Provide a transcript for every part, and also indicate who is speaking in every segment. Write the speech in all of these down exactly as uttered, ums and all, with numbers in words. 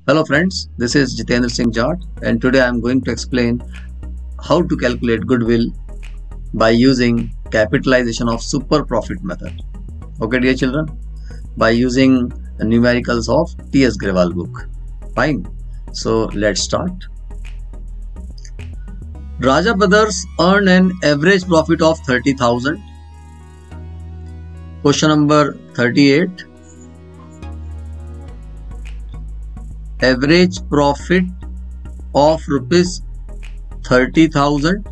Speaker 1: Hello friends, this is Jitendra Singh Jat and today I am going to explain how to calculate goodwill by using capitalization of super profit method. Okay dear children, by using the numericals of T S Grewal book. Fine, so let's start. Raja Brothers earned an average profit of thirty thousand. Question number thirty-eight. Average profit of rupees thirty thousand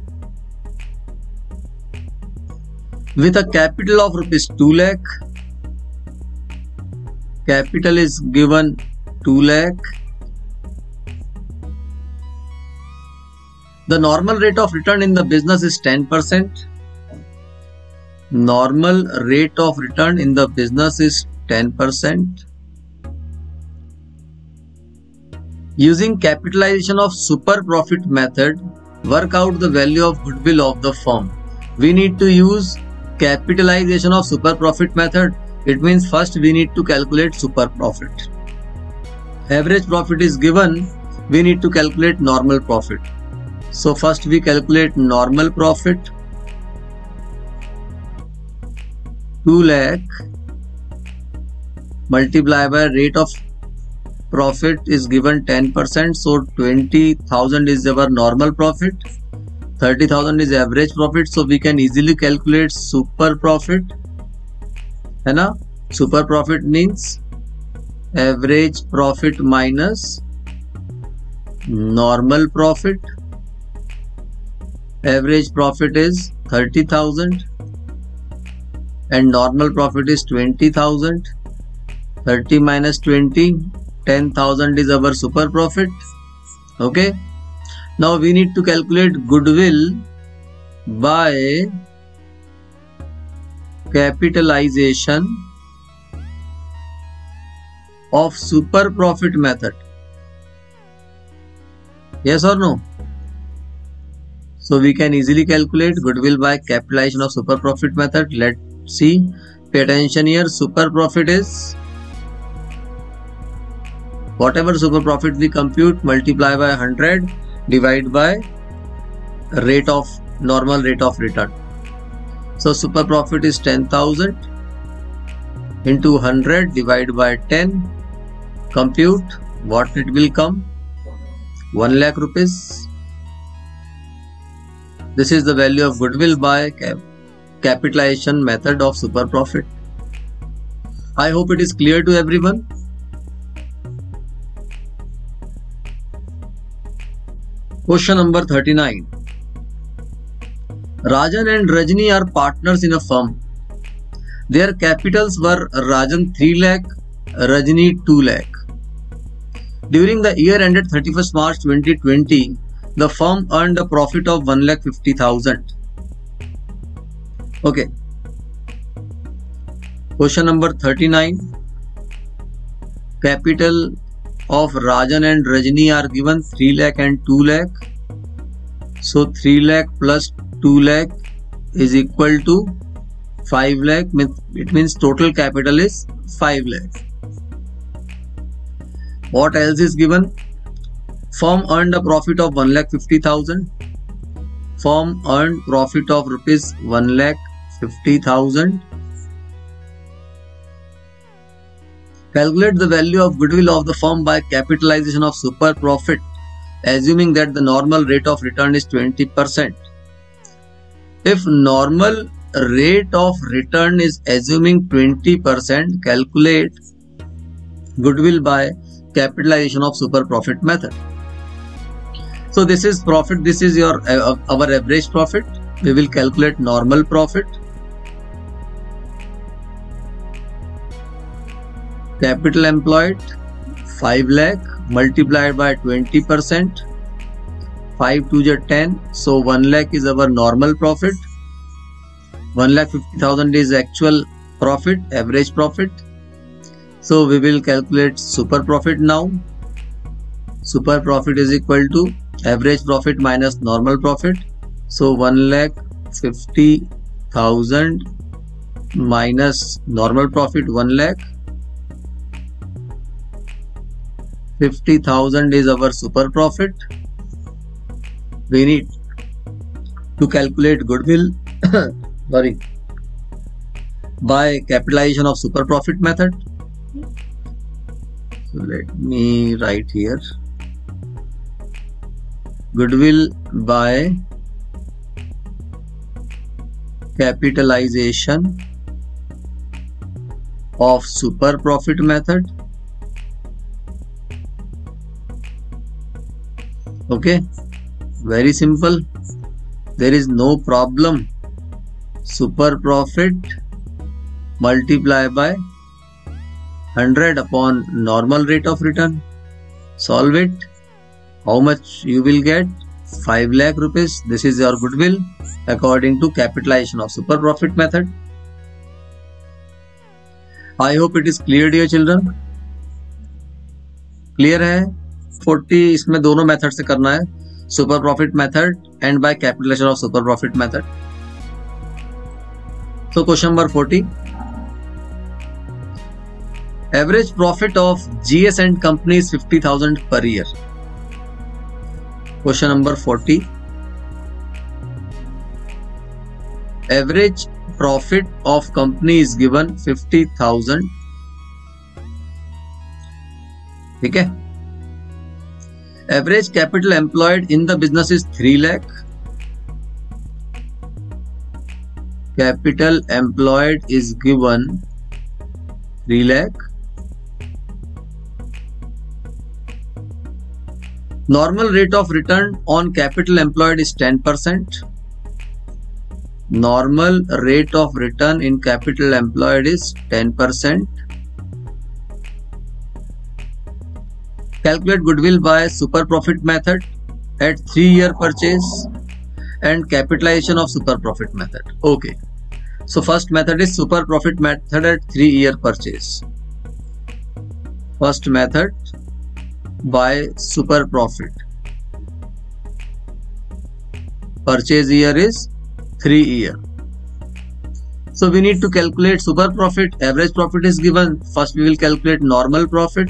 Speaker 1: with a capital of rupees two lakh. Capital is given two lakh. The normal rate of return in the business is ten percent. Normal rate of return in the business is ten percent. Using capitalization of super profit method, work out the value of goodwill of the firm. We need to use capitalization of super profit method. It means first we need to calculate super profit. Average profit is given. We need to calculate normal profit. So first we calculate normal profit. two lakh multiply by rate of profit is given ten percent, so twenty thousand is our normal profit, thirty thousand is average profit, so we can easily calculate super profit. है ना? Super profit means average profit minus normal profit. Average profit is thirty thousand and normal profit is twenty thousand. thirty minus twenty, ten thousand is our super profit. Okay, now we need to calculate goodwill by capitalization of super profit method. Yes or no? So we can easily calculate goodwill by capitalization of super profit method. Let's see. Pay attention here. Super profit is whatever super profit we compute, multiply by one hundred, divide by rate of normal rate of return. So super profit is ten thousand into one hundred, divide by ten, compute what it will come, one lakh rupees. This is the value of goodwill by cap capitalization method of super profit. I hope it is clear to everyone. Question number thirty-nine. Rajan and Rajni are partners in a firm. Their capitals were Rajan three lakh, Rajni two lakh. During the year ended thirty-first March twenty twenty, the firm earned a profit of one lakh fifty thousand. Okay. Question number thirty-nine. Capital of Rajan and Rajni are given three lakh and two lakh. So three lakh plus two lakh is equal to five lakh. It means total capital is five lakh. What else is given? Firm earned a profit of one lakh fifty thousand. Firm earned profit of rupees one lakh fifty thousand. Calculate the value of goodwill of the firm by capitalization of super profit, assuming that the normal rate of return is twenty percent. If normal rate of return is assuming twenty percent, calculate goodwill by capitalization of super profit method. So this is profit, this is your uh, our average profit. We will calculate normal profit. Capital employed five lakh multiplied by twenty percent. five to the ten, so one lakh is our normal profit. one lakh fifty thousand is actual profit, average profit. So we will calculate super profit now. Super profit is equal to average profit minus normal profit. So one lakh fifty thousand minus normal profit one lakh. fifty thousand is our super profit. We need to calculate goodwill sorry by capitalization of super profit method. So let me write here goodwill by capitalization of super profit method. Okay, very simple, there is no problem. Super profit multiply by one hundred upon normal rate of return. Solve it. How much you will get? five lakh rupees. This is your goodwill according to capitalization of super profit method. I hope it is clear dear children. Clear है? forty इसमें दोनों method से करना है, super profit method and by capitalization of super profit method. So question number forty. Average profit of G S and company is fifty thousand per year. Question number forty. Average profit of company is given fifty thousand. ठीक है. Average capital employed in the business is three lakh. Capital employed is given three lakh. Normal rate of return on capital employed is ten percent. Normal rate of return in capital employed is ten percent. Calculate goodwill by super profit method at three year purchase and capitalization of super profit method. Okay. So first method is super profit method at three year purchase. First method by super profit. Purchase year is three year. So we need to calculate super profit. Average profit is given. First we will calculate normal profit.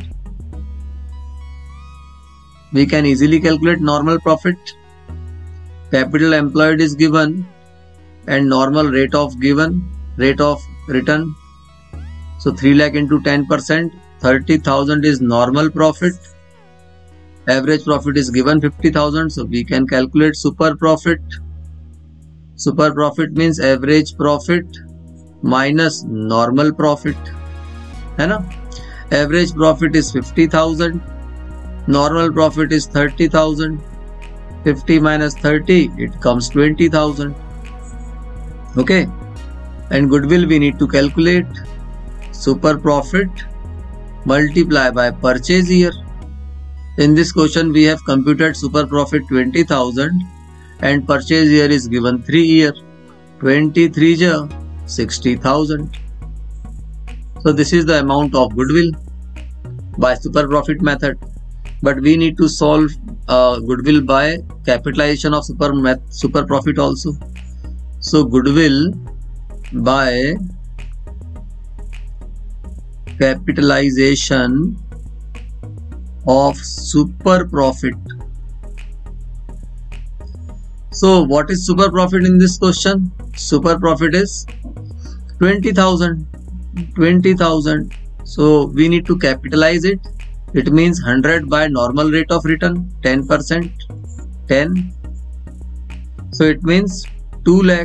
Speaker 1: We can easily calculate normal profit. Capital employed is given and normal rate of given rate of return. So three lakh into ten percent, thirty thousand is normal profit. Average profit is given fifty thousand, so we can calculate super profit. Super profit means average profit minus normal profit, है ना? Average profit is fifty thousand. Normal profit is thirty thousand. fifty minus thirty, it comes twenty thousand. Okay. And goodwill we need to calculate. Super profit multiply by purchase year. In this question we have computed super profit twenty thousand and purchase year is given three year. twenty-three ja sixty thousand. So this is the amount of goodwill by super profit method. But we need to solve uh, goodwill by capitalization of super super profit also. So goodwill by capitalization of super profit. So what is super profit in this question? Super profit is twenty thousand. twenty thousand. So we need to capitalize it. It means one hundred by normal rate of return, ten percent, ten. So it means two lakh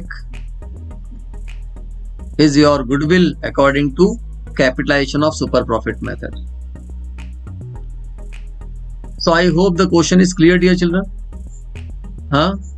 Speaker 1: is your goodwill according to capitalization of super profit method. So I hope the question is clear dear children. Huh?